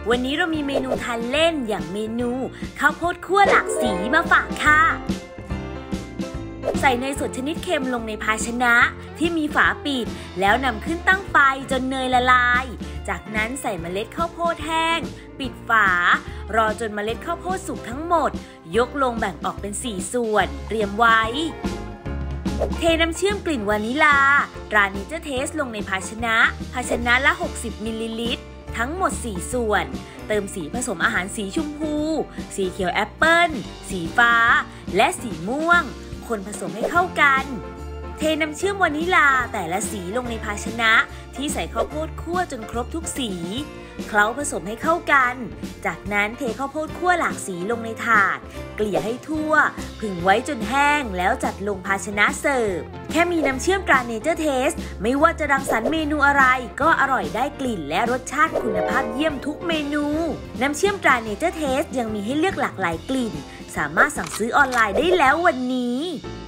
วันนี้เรามีเมนูทานเล่นอย่างเมนูข้าวโพดคั่วหลากสีมาฝากค่ะใส่เนยสดชนิดเค็มลงในภาชนะที่มีฝาปิดแล้วนำขึ้นตั้งไฟจนเนยละลายจากนั้นใส่เมล็ดข้าวโพดแห้งปิดฝารอจนเมล็ดข้าวโพดสุกทั้งหมดยกลงแบ่งออกเป็น4ส่วนเตรียมไว้เทน้ำเชื่อมกลิ่นวานิลาตราเนเจอร์เทสลงในภาชนะละ60มิลลิลิตรทั้งหมด4ส่วนเติมสีผสมอาหารสีชมพูสีเขียวแอปเปิ้ลสีฟ้าและสีม่วงคนผสมให้เข้ากันเทน้ำเชื่อมวานิลาแต่ละสีลงในภาชนะที่ใส่ข้าวโพดคั่วจนครบทุกสีเคล้าผสมให้เข้ากันจากนั้นเทข้าวโพดคั่วหลากสีลงในถาดเกลี่ยให้ทั่วผึ่งไว้จนแห้งแล้วจัดลงภาชนะเสิร์ฟแค่มีน้ำเชื่อมตราเนเจอร์เทสไม่ว่าจะรังสรรค์เมนูอะไรก็อร่อยได้กลิ่นและรสชาติคุณภาพเยี่ยมทุกเมนูน้ำเชื่อมตราเนเจอร์เทสยังมีให้เลือกหลากหลายกลิ่นสามารถสั่งซื้อออนไลน์ได้แล้ววันนี้